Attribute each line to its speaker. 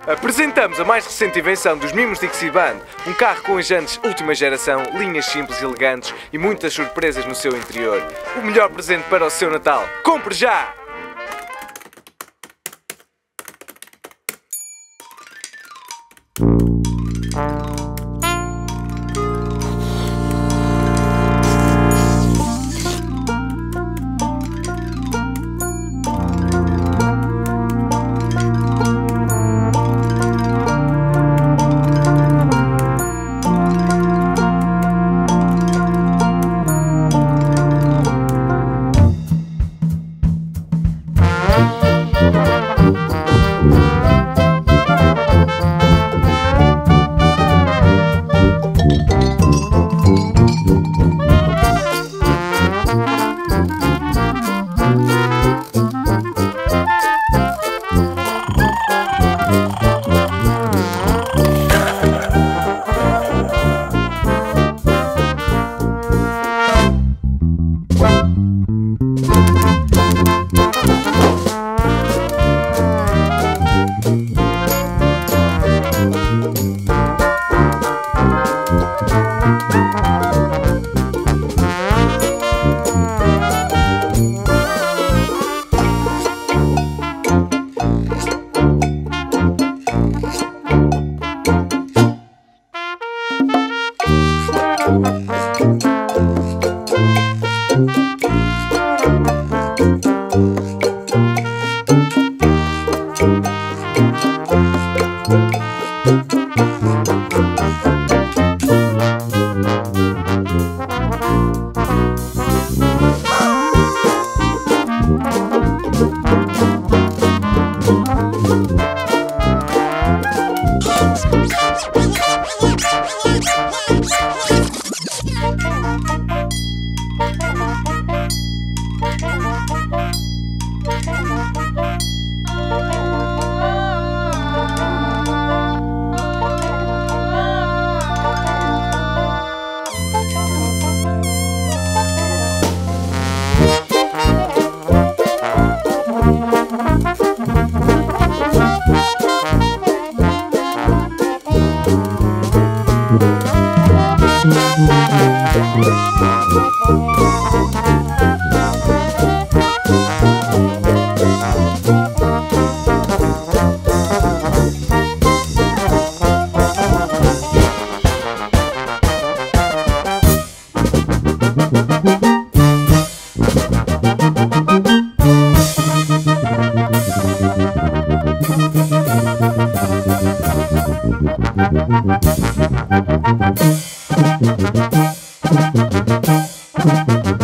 Speaker 1: Apresentamos a mais recente invenção dos mimos Dixie Band, um carro com jantes última geração, linhas simples e elegantes e muitas surpresas no seu interior. O melhor presente para o seu Natal. Compre já!
Speaker 2: Thank you.